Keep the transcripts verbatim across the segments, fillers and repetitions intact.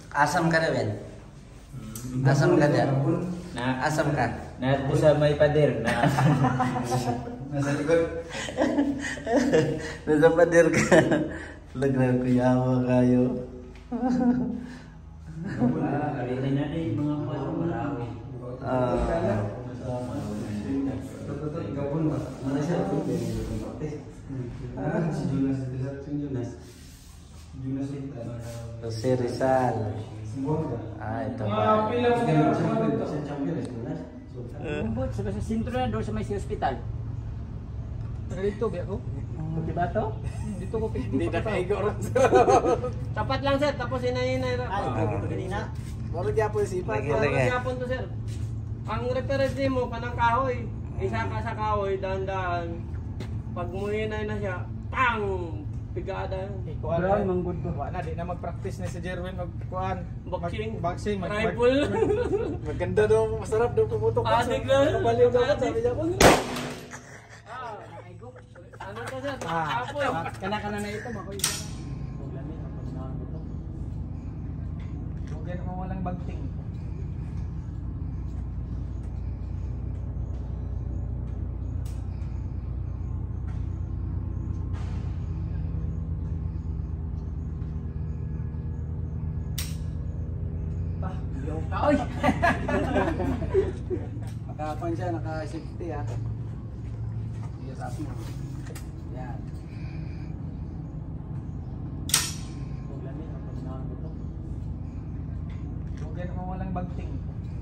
Asam ka na, Ben? Asam ka dyan? Na, Asam ka? na po sa may pader na. Nasa likod. Nasa pader ka. Lagran ko yawa kayo. Karina na eh, mga marami. Ah. Ikaw pun, mana siya? Ah, si Jonas, si Jonas. Jonas itu. Si Rizal. Ah, ito ba? Umbot, sa sa sentro na doon sa may hospital. Pero dito, biya ko? Diba to? Dito ko dito. Hindi na kaigo rin. Tapat lang sir, tapos inahinay ra. Ay, ito kanina. Baru gyapon si Ipa. Lagi, Ano lagi. yapon to sir? Ang reference mo kanang kahoy, isa ka sa kahoy dahan-dahan. Pag muhinay na siya, pang pigada. Kuan lang manggod ko. Wala di na mag-practice na si Jerwin mag kuan. Boxing. Mag- boxing, mag- mag- Rifle. Maganda daw, masarap daw pumutok. Adik lang. Baliw daw ka sabi niya po. Ah, ano to sir? Ah, Apoy. kana-kana na ito mako isa. Problema na pag naon ito. Huwag yan mo walang bagting. Oy! Nakakuan siya, naka-safety ah. Yes, taas mo. Yan. Problema na pag naon ito. Huwag yan mo walang bagting.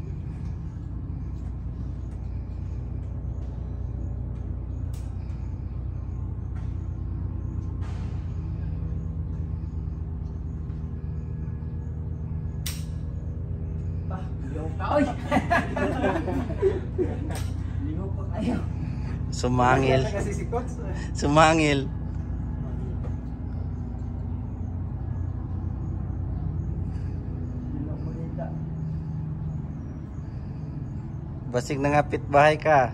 Oy! Liho pa kayo. Sumangil. Kasi si Coach. Sumangil. Basig nangapit bahay ka.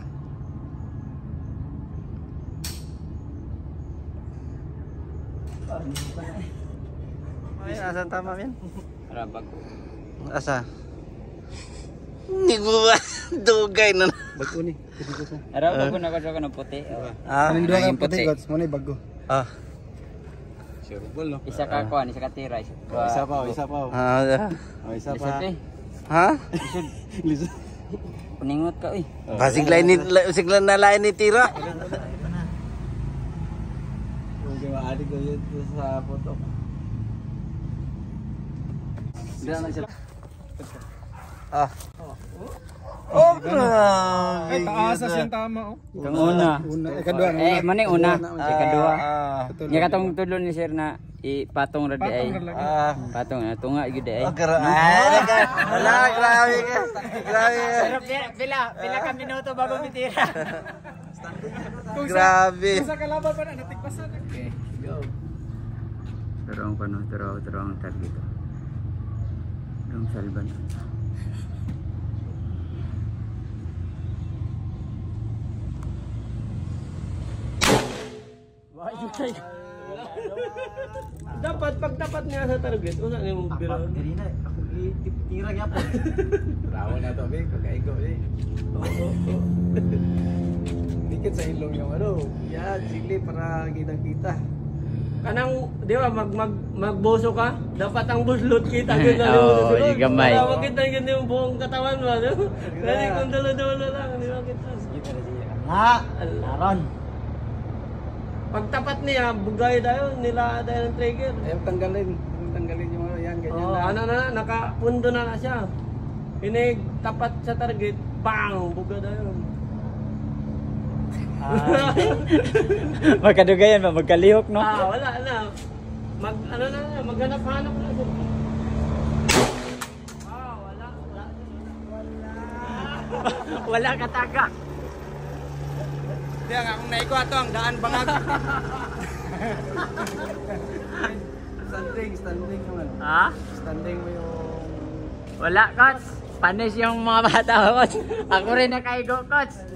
Ay, asan tama yan? Arabag. Asa? Hindi ko ba? Dugay na. Bago ni. Kasi ko sa. Arabag ko na ko sa puti. Ah, Anong dua dua ka ka puti puti? Coach? Mo ni bago. ah. Sure ball no. Isa ka kuan, isa ka tira. Isa, Isa pa, isa pa. Ah, Oh, isa Lisod pa. eh. ha? Lisod. Puningot ka uy. Basig lain ni basig lang na lain ni tira. Okay, maaari ko yun sa photo. Diyan na sila. Ah. Oh, grabe. Ay, taasas yung tama oh. Kang una. Una, ikadua. Eh, maning una. Ikadua. Ah, Nya katong tudlo ni sir na ipatong ra di ay. ah. Patong na tunga gyud ay. Oh, grabe. Ay, wala, grabe ka. Grabe ka. Pila, pila ka minuto bago mitira. Grabe. Sa kalaban pa na natigpasan. Okay, go. Terong kono, terong terong target. Terong salban. Dapat pag tapat niya sa target, usa ni mong biro. Ganina, ako tira gyapon. Rawa na to, be, pagkaigo eh. Dikit sa ilong yung ano. Yan, sili para kitang-kita. Kanang, di ba, mag, mag, magboso ka, dapat ang buslot kita. Ganun na Oo, rin yung gamay. Para makita yun yung buong katawan mo. Ano? Kasi kung dulo-dulo lang, di ba kita? Kita na siya. Nga, naron. Pag tapat niya, bugay tayo, nila tayo ng trigger. Ayaw tanggalin. Ayaw tanggalin yung ano yan, ganyan Oh, na. ano na, nakapundo na na siya. Pinig, tapat sa target, bang, buga tayo. Magkadugayan ba? Magkalihok no? Ah, wala na. Mag, ano na, maghanap-hanap na siya. Ah, wala, wala. Wala kataka. Kaya nga, kung naiko ato ang daan bangag. Standing, standing naman. Ha? Standing mo yung... Wala coach. Panis yung mga bata coach. Ako rin nakaigo coach.